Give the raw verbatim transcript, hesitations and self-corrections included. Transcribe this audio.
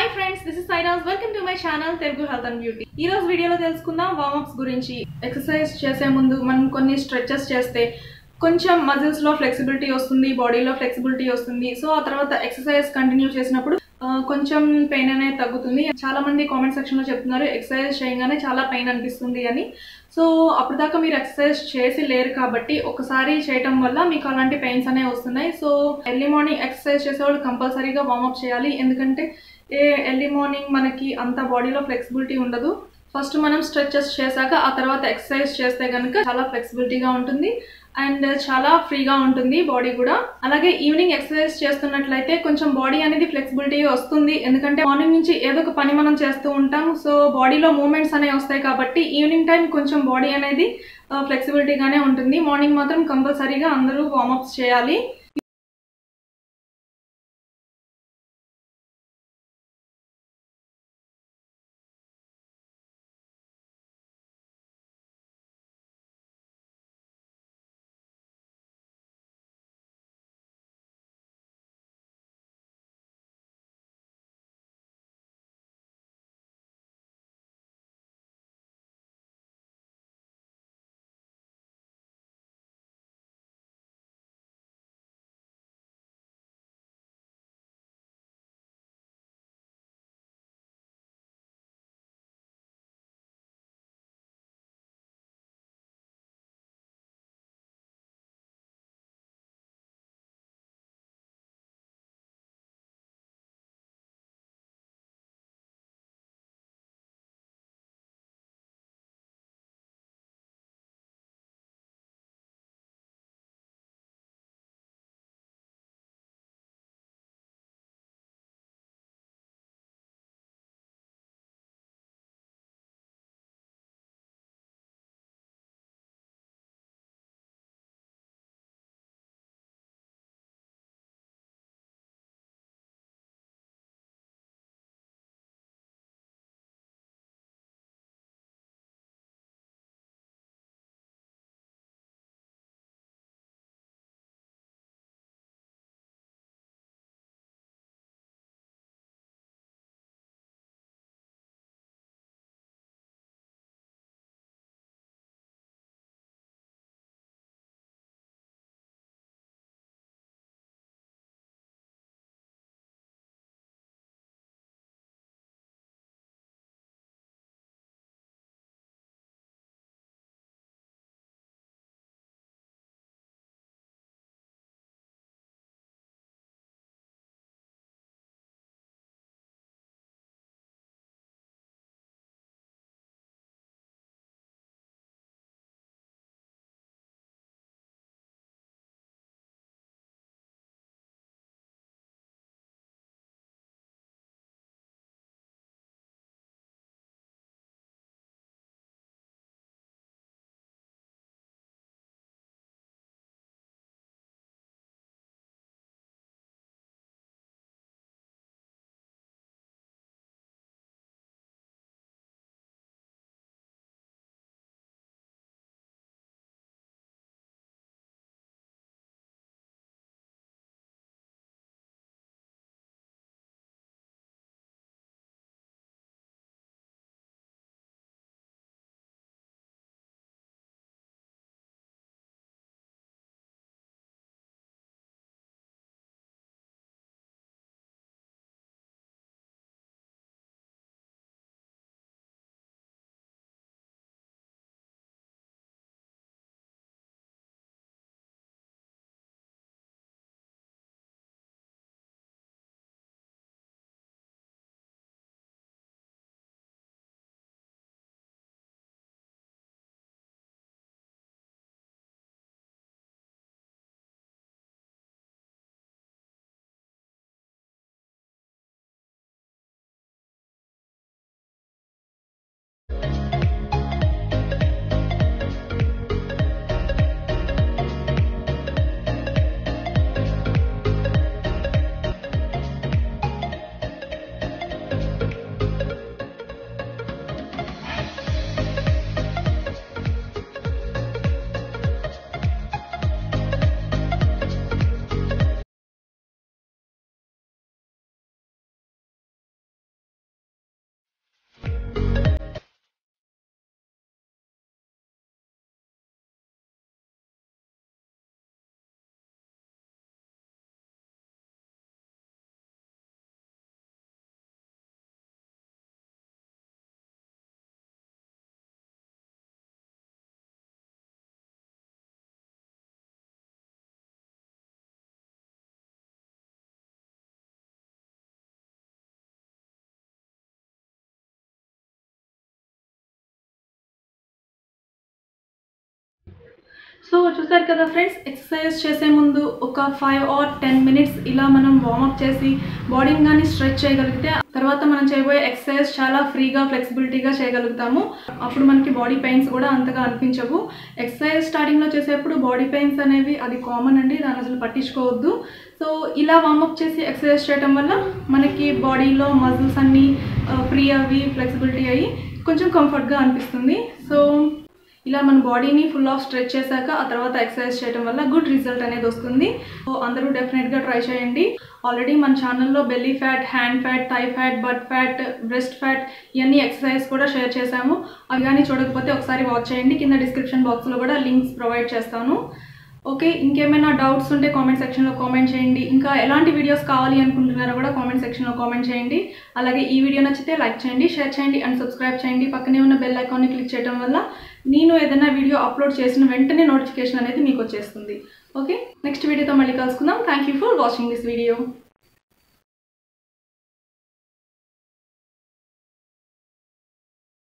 Hi friends, this is సైనాస్. Welcome to my channel Telugu health and beauty. ఈ రోజు వీడియోలో తెలుసుకుందాం వార్మ్ అప్స్ గురించి. ఎక్సర్సైజ్ చేసే ముందు మనం కొన్ని స్ట్రెచెస్ చేస్తే కొంచెం మజిల్స్ లో ఫ్లెక్సిబిలిటీ వస్తుంది, బాడీలో ఫ్లెక్సిబిలిటీ వస్తుంది. సో ఆ తర్వాత ఎక్సర్సైజ్ కంటిన్యూ చేసినప్పుడు కొంచెం పెయిన్ అనేది తగ్గుతుంది. చాలా మంది కామెంట్ సెక్షన్ లో చెప్తున్నారు ఎక్సర్సైజ్ చేయగానే చాలా పెయిన్ అనిపిస్తుంది అని. సో అప్పుడు దాకా మీరు ఎక్సర్సైజ్ చేసి లేరు కాబట్టి ఒకసారి చేయటం వల్ల మీకు అలాంటి పెయిన్స్ అనేవి వస్తున్నాయి. సో ఎర్లీ మార్నింగ్ ఎక్సర్సైజ్ చేసేవాళ్ళు కంపల్సరీగా వార్మప్ చేయాలి. ఎందుకంటే ఏ ఎర్లీ మార్నింగ్ మనకి అంత బాడీలో ఫ్లెక్సిబిలిటీ ఉండదు. ఫస్ట్ మనం స్ట్రెచెస్ చేశాక ఆ తర్వాత ఎక్సర్సైజ్ చేస్తే కనుక చాలా ఫ్లెక్సిబిలిటీగా ఉంటుంది అండ్ చాలా ఫ్రీగా ఉంటుంది బాడీ కూడా. అలాగే ఈవినింగ్ ఎక్సర్సైజ్ చేస్తున్నట్లయితే కొంచెం బాడీ అనేది ఫ్లెక్సిబిలిటీ వస్తుంది. ఎందుకంటే మార్నింగ్ నుంచి ఏదో ఒక పని మనం చేస్తూ ఉంటాం. సో బాడీలో మూమెంట్స్ అనేవి వస్తాయి కాబట్టి ఈవినింగ్ టైం కొంచెం బాడీ అనేది ఫ్లెక్సిబిలిటీగానే ఉంటుంది. మార్నింగ్ మాత్రం కంపల్సరీగా అందరూ వార్మప్స్ చేయాలి. సో చూసారు కదా ఫ్రెండ్స్, ఎక్సర్సైజ్ చేసే ముందు ఒక ఫైవ్ ఆర్ టెన్ మినిట్స్ ఇలా మనం వార్మప్ చేసి బాడీని కానీ స్ట్రెచ్ చేయగలిగితే తర్వాత మనం చేయబోయే ఎక్సర్సైజ్ చాలా ఫ్రీగా ఫ్లెక్సిబిలిటీగా చేయగలుగుతాము. అప్పుడు మనకి బాడీ పెయిన్స్ కూడా అంతగా అనిపించవు. ఎక్సర్సైజ్ స్టార్టింగ్లో చేసేప్పుడు బాడీ పెయిన్స్ అనేవి అది కామన్ అండి, దాన్ని అసలు పట్టించుకోవద్దు. సో ఇలా వార్మప్ చేసి ఎక్సర్సైజ్ చేయడం వల్ల మనకి బాడీలో మజిల్స్ అన్నీ ఫ్రీ అవి ఫ్లెక్సిబిలిటీ అయ్యి కొంచెం కంఫర్ట్గా అనిపిస్తుంది. సో ఇలా మన బాడీని ఫుల్ ఆఫ్ స్ట్రెచ్ చేశాక ఆ తర్వాత ఎక్సర్సైజ్ చేయడం వల్ల గుడ్ రిజల్ట్ అనేది వస్తుంది. సో అందరూ డెఫినెట్గా ట్రై చేయండి. ఆల్రెడీ మన ఛానల్లో belly fat, hand fat, thigh fat, butt fat, breast fat ఇవన్నీ ఎక్సర్సైజ్ కూడా షేర్ చేశాము. అవి కానీ చూడకపోతే ఒకసారి వాచ్ చేయండి. కింద డిస్క్రిప్షన్ బాక్స్లో కూడా లింక్స్ ప్రొవైడ్ చేస్తాను. ఓకే, ఇంకేమైనా డౌట్స్ ఉంటే కామెంట్ సెక్షన్లో కామెంట్ చేయండి. ఇంకా ఎలాంటి వీడియోస్ కావాలి అనుకుంటున్నారో కూడా కామెంట్ సెక్షన్లో కామెంట్ చేయండి. అలాగే ఈ వీడియో నచ్చితే లైక్ చేయండి, షేర్ చేయండి అండ్ సబ్స్క్రైబ్ చేయండి. పక్కనే ఉన్న బెల్ ఐకాన్ని క్లిక్ చేయడం వల్ల నేను ఏదైనా వీడియో అప్లోడ్ చేసిన వెంటనే నోటిఫికేషన్ అనేది మీకు వచ్చేస్తుంది. ఓకే, నెక్స్ట్ వీడియోతో మళ్ళీ కలుసుకుందాం. Thank you for watching this video.